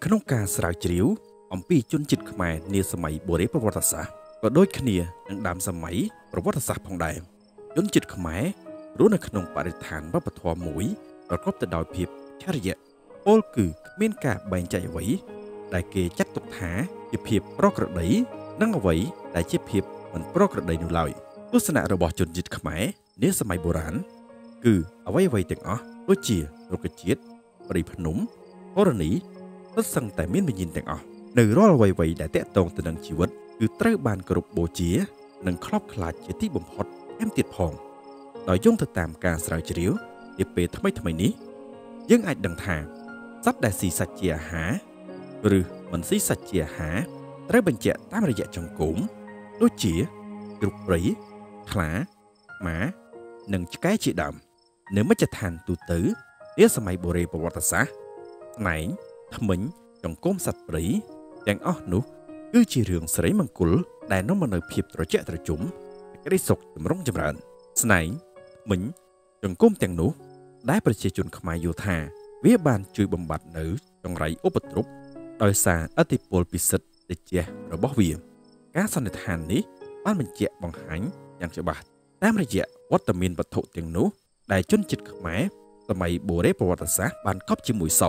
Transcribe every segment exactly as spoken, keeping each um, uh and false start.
ក្នុងការស្រាវជ្រាវអំពីជនជាតិខ្មែរនាសម័យបុរេប្រវត្តិសាស្ត្រក៏ដូចគ្នានឹងដើមសម័យប្រវត្តិសាស្ត្រផងដែរជនជាតិខ្មែររស់នៅក្នុងបរិស្ថានវប្បធម៌មួយប្រកបទៅដោយភាពឆរិយៈពោលគឺគ្មានការបែងចែកអ្វីដែលគេចាត់ទុកថាជាភាពប្រក្រតីនិងអ្វីដែលជាភាពមិនប្រក្រតីនោះឡើយទស្សនៈរបស់ជនជាតិខ្មែរនាសម័យបុរាណគឺអ្វីអ្វីទាំងអស់ដូចជារុក្ខជាតិព្រៃភ្នំធរណីទស្សឹងតែមានវិញ្ញាណទាំងអស់នៅរាល់អ្វីអ្វីដែលតាក់ទងទៅនឹងជីវិតគឺត្រូវបានគោរពបូជានិងខ្លោបខ្លាចជាទីបំផុតថែមទៀតផងដោយយោងទៅតាមការស្រាវជ្រាវនាពេលថ្មីថ្មីនេះយើងអាចដឹងថាសត្វដែលស៊ីសាច់ជាអាហារឬមិនស៊ីសាច់ជាអាហារត្រូវបញ្ជាក់តាមរយៈចង្កូមដូចជាជ្រូកព្រៃខ្លាម៉ានិងឆ្កែជាដើមនៅមជ្ឈដ្ឋានទូទៅនាសម័យបុរេប្រវត្តិសាស្ត្រស្នែងធ្មេញចង្កូមសត្វព្រៃទាំងអស់នោះគឺជារឿងសិរីមង្គលដែលនាំមកនូវភាពត្រជាក់ត្រជុំក្តីសុខចម្រុងចម្រើនស្នែងធ្មេញចង្កូមទាំងនោះដែលប្រជាជនខ្មែរយល់ថាវាបានជួយបំបត្តិនៅចង្រៃឧបទ្រពដោយសារឥទ្ធិពលពិសិដ្ឋតិចរបស់វាការសន្និដ្ឋាននេះបានបញ្ជាក់បង្ហាញយ៉ាងច្បាស់តាមរយៈវត្តមានវត្ថុទាំងនោះដែលជនជាតិខ្មែរសម័យបុរេប្រវត្តិសាស្ត្របានកប់ជាមួយសព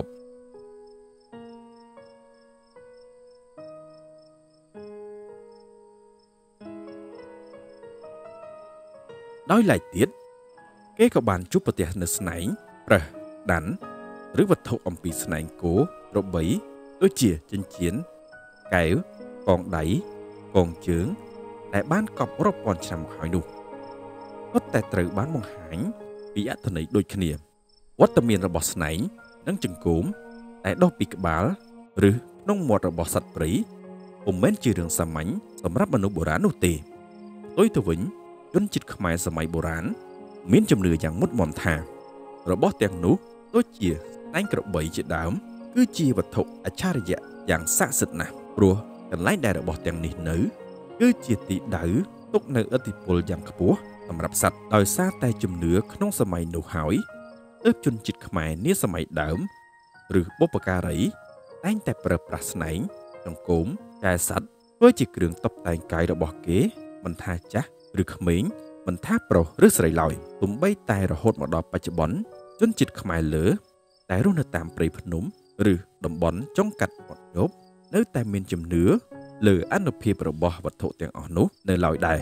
ដោយឡែកទៀតគេក៏បានជួបប្រទះនៅស្នែងប្រើសដាន់ឬវត្ថុអំពីស្នែងគោក្របីដូចជាចិញ្ចៀនកែវកងដៃកងជើងដែលបានកប់រាប់ពាន់ឆ្នាំមកហើយនោះសុទ្ធតែត្រូវបានបង្ហាញពីអត្ថន័យដូចគ្នាវត្តមានរបស់ស្នែងនិងចង្កូមដែលដុះពីក្បាលឬក្នុងមាត់របស់សត្វព្រៃពុំមែនជារឿងសាមញ្ញសម្រាប់មនុស្សបុរាណនោះទេផ្ទុយទៅវិញជនជាតិខ្មែរសម័យបុរាណមានជំនឿយ៉ាងមុតមមថារបស់ទាំងនោះដូចជាស្នែងក្របីជាដើមគឺជាវត្ថុអច្ឆរិយៈយ៉ាងស័ក្តិសិទ្ធិណាស់ព្រោះកន្លែងដែលរបស់ទាំងនេះនៅគឺជាទីដៅទុកនៅឥទ្ធិពលយ៉ាងខ្ពស់សម្រាប់សត្វដោយសារតែជំនឿក្នុងសម័យនោះហើយទើបជនជាតិខ្មែរនាសម័យដើមឬបុព្វការីតែងតែប្រើប្រាស់ស្នែងចង្កូមកែសត្វធ្វើជាគ្រឿងតុបតែងកាយរបស់គេមិនថាចាស់ឬក្មេងមិនថាប្រុសឬស្រីឡើយទោះបីតែរហូតមកដល់បច្ចុប្បន្នជនជាតិខ្មែរលើតែរស់នៅតាមព្រៃភ្នំឬតំបន់ចុងកាត់មាត់យប់នៅតែមានជំនឿលើអានុភាពរបស់វត្ថុទាំងអស់នោះនៅឡើយដែរ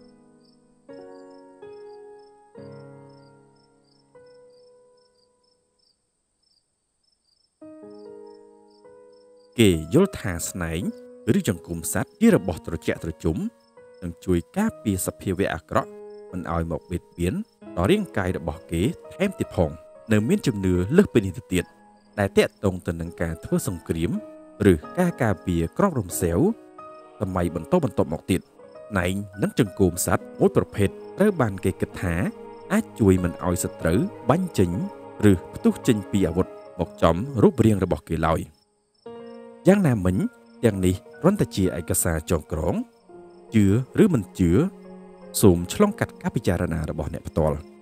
គេយល់ថាស្នែងឬចង្កូមសត្វជារបស់ត្រជាក់ត្រជុំនឹងជួយការពារសភាវៈអាក្រក់មិនឲ្យមកបៀតបៀនដល់រាងកាយរបស់គេថែមទៀតផងនៅមានជំនឿលើសពីនេះទៅទៀតដែលតាក់ទងទៅនឹងការធ្វើសង្គ្រាមឬការការពារក្របរំសេវសម័យបន្តបន្តមកទៀតណែងនិងចង្កូមសត្វមួយប្រភេទត្រូវបានគេគិតថាអាចជួយមិនឲ្យសត្រូវបាញ់ចេញឬផ្ទុះចេញពីអាវុធមកចំរូបរាងរបស់គេឡើយយ៉ាងណាមិញទាំងនេះគ្រាន់តែជាឯកសារចងក្រងជឿឬមិនជឿសូមឆ្លងកាត់ការពិចារណារបស់អ្នកផ្ទាល់